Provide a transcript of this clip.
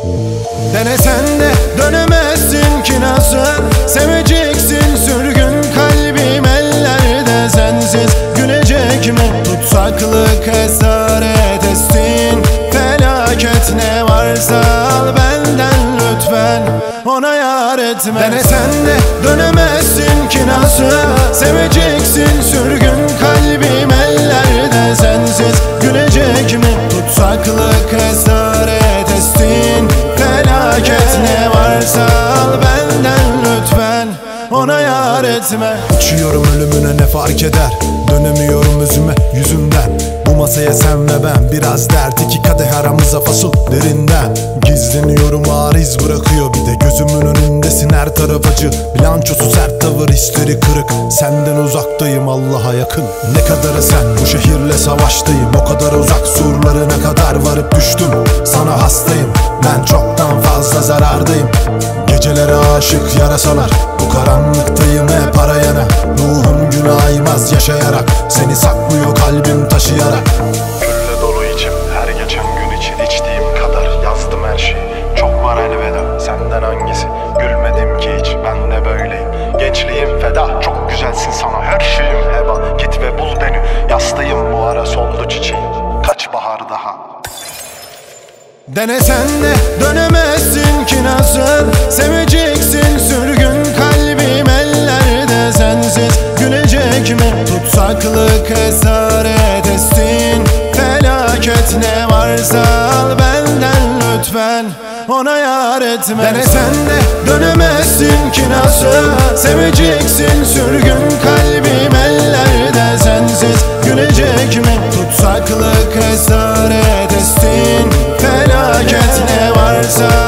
Denesen de dönemezsin ki nasıl seveceksin sürgün kalbim ellerde sensiz. Gülecek mi tutsaklık esaret etsin, felaket ne varsa al benden lütfen, ona yar etme. Denesen de dönemezsin ki nasıl seveceksin sürgün kalbim ellerde sensiz. Gülecek mi tutsaklık esaret etsin, felaket ne varsa al benden lütfen, ona yar etme. Uçuyorum ölümüne ne fark eder, dönemiyorum özüme yüzünden. Bu masaya sen ve ben biraz dert, iki kadeh aramıza fasıl derinden. Gizleniyorum ağır iz bırakıyor, bir de gözümün önündesin her taraf acı. Bilançosu sert tavır hisleri kırık, senden uzaktayım Allah'a yakın. Ne kadarı sen bu şehirle savaştayım, o kadar uzak surlarına kadar varıp düştüm. Sana hastayım ben, çoktan fazla zarardayım. Gecelere aşık yarasalar, bu karanlıktayım hep arayana. Ruhum gün aymaz yaşayarak, seni saklıyor kalbim taşıyarak. Gülle dolu içim, her geçen gün için içtiğim kadar yazdım her şeyi. Çok var elveda, senden hangisi? Gülmedim ki hiç, ben de böyleyim. Gençliğim feda, çok güzelsin sana, her şeyim heba. Git ve bul beni, yastayım bu ara soldu çiçeğim. Kaç bahar daha? Denesen de dönemezsin ki nasıl seveceksin sürgün kalbim ellerde sensiz. Gülecek mi tutsaklık esaret etsin, felaket ne varsa al benden lütfen, ona yar etme. Denesen de dönemezsin ki nasıl seveceksin sürgün kalbim ellerde sensiz. Gülecek mi tutsaklık esaret etsin, felaket ne varsa